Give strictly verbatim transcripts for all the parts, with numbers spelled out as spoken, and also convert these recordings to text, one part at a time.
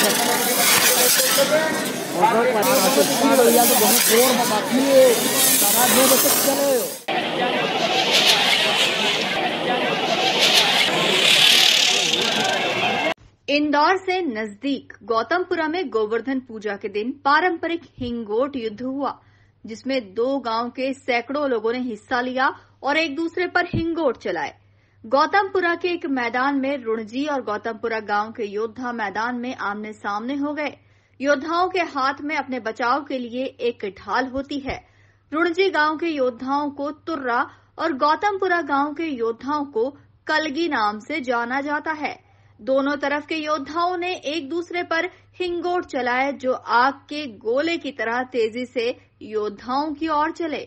इंदौर से नजदीक गौतमपुरा में गोवर्धन पूजा के दिन पारंपरिक हिंगोट युद्ध हुआ, जिसमें दो गांव के सैकड़ों लोगों ने हिस्सा लिया और एक दूसरे पर हिंगोट चलाए। गौतमपुरा के एक मैदान में रुणजी और गौतमपुरा गांव के योद्धा मैदान में आमने सामने हो गए। योद्धाओं के हाथ में अपने बचाव के लिए एक ढाल होती है। रुणजी गांव के योद्धाओं को तुर्रा और गौतमपुरा गांव के योद्धाओं को कलगी नाम से जाना जाता है। दोनों तरफ के योद्धाओं ने एक दूसरे पर हिंगोट चलाए, जो आग के गोले की तरह तेजी से योद्धाओं की ओर चले।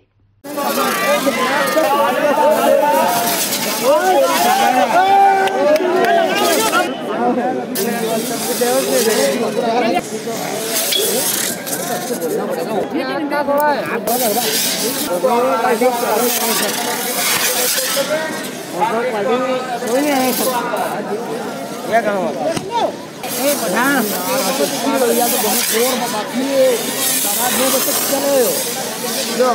क्या कहो ए प्रधान या तो बहुत जोर में बाकी है सारा दो बजे चले जो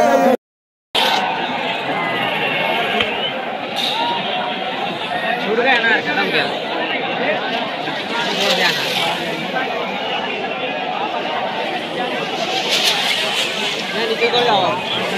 छूट गया ना, खत्म गया छोड़ दिया ना। मैं नीचे कर जाओ।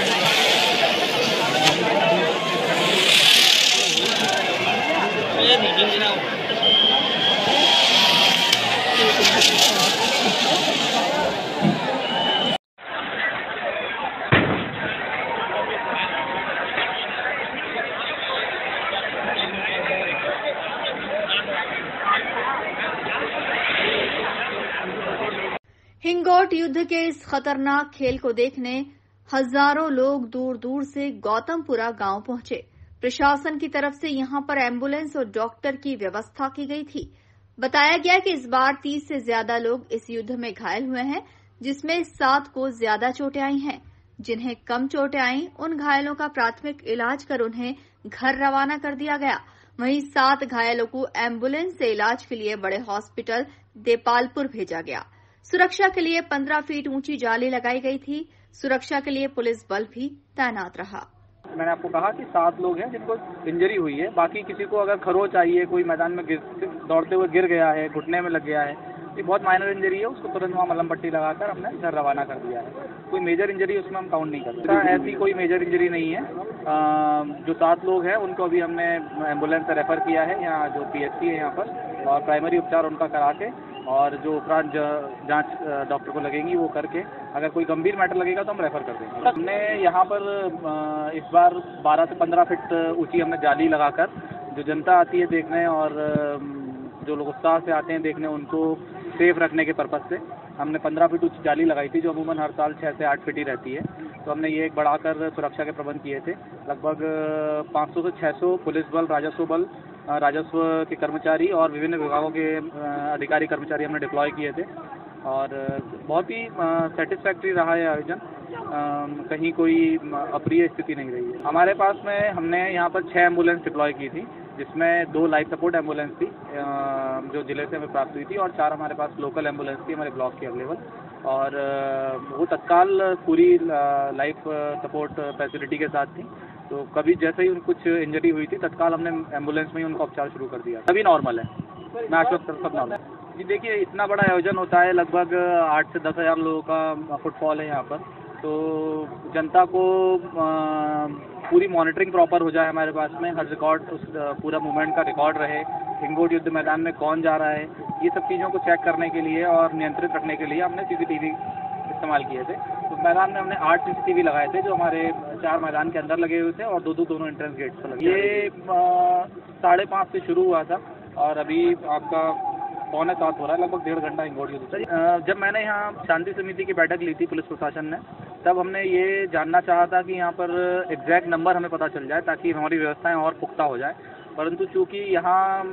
हिंगोट युद्ध के इस खतरनाक खेल को देखने हजारों लोग दूर दूर से गौतमपुरा गांव पहुंचे। प्रशासन की तरफ से यहां पर एम्बुलेंस और डॉक्टर की व्यवस्था की गई थी। बताया गया कि इस बार तीस से ज्यादा लोग इस युद्ध में घायल हुए हैं, जिसमें सात को ज्यादा चोटें आई हैं। जिन्हें कम चोटें आई, उन घायलों का प्राथमिक इलाज कर उन्हें घर रवाना कर दिया गया। वहीं सात घायलों को एम्बुलेंस से इलाज के लिए बड़े हॉस्पिटल देपालपुर भेजा गया। सुरक्षा के लिए पंद्रह फीट ऊंची जाली लगाई गई थी। सुरक्षा के लिए पुलिस बल भी तैनात रहा। मैंने आपको कहा कि सात लोग हैं जिनको इंजरी हुई है। बाकी किसी को अगर खरोच आई है, कोई मैदान में गिर, दौड़ते हुए गिर गया है, घुटने में लग गया है, ये बहुत माइनर इंजरी है, उसको तुरंत वहाँ मलहम पट्टी लगाकर हमने घर रवाना कर दिया है। कोई मेजर इंजरी उसमें हम काउंट नहीं करते। ऐसी कोई मेजर इंजरी नहीं है। आ, जो सात लोग हैं उनको अभी हमने एम्बुलेंस से रेफर किया है यहाँ जो पी एच सी है यहाँ पर, और प्राइमरी उपचार उनका करा के, और जो उपरांत जांच डॉक्टर को लगेंगी वो करके, अगर कोई गंभीर मैटर लगेगा तो हम रेफर कर देंगे। हमने यहाँ पर इस बार बारह से पंद्रह फीट ऊंची हमने जाली लगाकर, जो जनता आती है देखने और जो लोग उत्साह से आते हैं देखने, उनको सेफ रखने के पर्पज़ से हमने पंद्रह फीट ऊंची जाली लगाई थी, जो अमूमन हर साल छः से आठ फीट ही रहती है। तो हमने ये एक बढ़ाकर सुरक्षा के प्रबंध किए थे। लगभग पाँच सौ से छः सौ पुलिस बल, राजस्व बल, राजस्व के कर्मचारी और विभिन्न विभागों के अधिकारी कर्मचारी हमने डिप्लॉय किए थे, और बहुत ही सेटिस्फैक्ट्री रहा है आयोजन। कहीं कोई अप्रिय स्थिति नहीं रही है। हमारे पास में हमने यहाँ पर छः एम्बुलेंस डिप्लॉय की थी, जिसमें दो लाइफ सपोर्ट एम्बुलेंस थी जो जिले से हमें प्राप्त हुई थी, और चार हमारे पास लोकल एम्बुलेंस थी हमारे ब्लॉक की अवेलेबल, और वो तत्काल पूरी लाइफ सपोर्ट फैसिलिटी के साथ थी। तो कभी जैसे ही कुछ इंजरी हुई थी, तत्काल हमने एम्बुलेंस में ही उनका उपचार शुरू कर दिया। अभी नॉर्मल है, मैं आश्वस्त कर सब नॉर्मल है। जी देखिए, इतना बड़ा आयोजन होता है, लगभग आठ से दस हज़ार लोगों का फुटफॉल है यहाँ पर, तो जनता को पूरी मॉनिटरिंग प्रॉपर हो जाए हमारे पास में, हर रिकॉर्ड उस पूरा मूवमेंट का रिकॉर्ड रहे, हिंगोट युद्ध मैदान में कौन जा रहा है, ये सब चीज़ों को चेक करने के लिए और नियंत्रित रखने के लिए हमने सीसीटीवी इस्तेमाल किए थे। तो मैदान में हमने आठ सीसीटीवी लगाए थे, जो हमारे चार मैदान के अंदर लगे हुए थे और दो दो दोनों एंट्रेंस गेट्स पर लगे। ये साढ़े पाँच से शुरू हुआ था और अभी आपका पौने सात हो रहा है, लगभग डेढ़ घंटा हिंगोट युद्ध। जब मैंने यहाँ शांति समिति की बैठक ली थी पुलिस प्रशासन ने, तब हमने ये जानना चाहा था कि यहाँ पर एग्जैक्ट नंबर हमें पता चल जाए ताकि हमारी व्यवस्थाएं और पुख्ता हो जाए। परंतु चूँकि यहाँ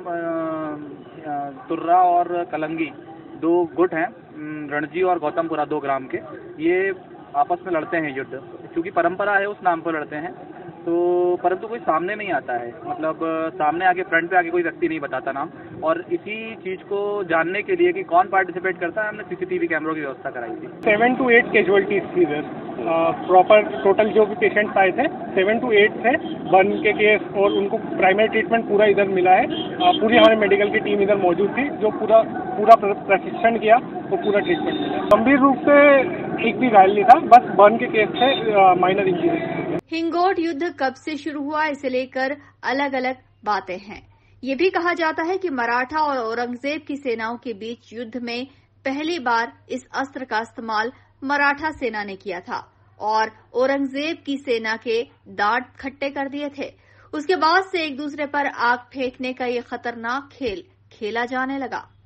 तुर्रा और कलंगी दो गुट हैं, रणजी और गौतमपुरा दो ग्राम के, ये आपस में लड़ते हैं युद्ध। चूँकि परंपरा है उस नाम पर लड़ते हैं, तो परंतु कोई सामने नहीं आता है, मतलब सामने आके फ्रंट पे आके कोई व्यक्ति नहीं बताता नाम। और इसी चीज को जानने के लिए कि कौन पार्टिसिपेट करता है, हमने सीसीटीवी कैमरों की व्यवस्था कराई थी। सेवन टू एट कैजुअलिटीज थी इधर, प्रॉपर टोटल जो भी पेशेंट्स आए थे सेवन टू एट थे बर्न के केस, और उनको प्राइमरी ट्रीटमेंट पूरा इधर मिला है। uh, पूरी हमारी मेडिकल की टीम इधर मौजूद थी जो पूरा पूरा प्रशिक्षण किया, वो पूरा ट्रीटमेंट मिला। गंभीर रूप से एक भी घायल नहीं था, बस बर्न के केस थे, माइनर इंजरीज। हिंगोट युद्ध कब से शुरू हुआ, इसे लेकर अलग अलग बातें हैं। ये भी कहा जाता है कि मराठा और औरंगजेब की सेनाओं के बीच युद्ध में पहली बार इस अस्त्र का इस्तेमाल मराठा सेना ने किया था और औरंगजेब की सेना के दांत खट्टे कर दिए थे। उसके बाद से एक दूसरे पर आग फेंकने का ये खतरनाक खेल खेला जाने लगा।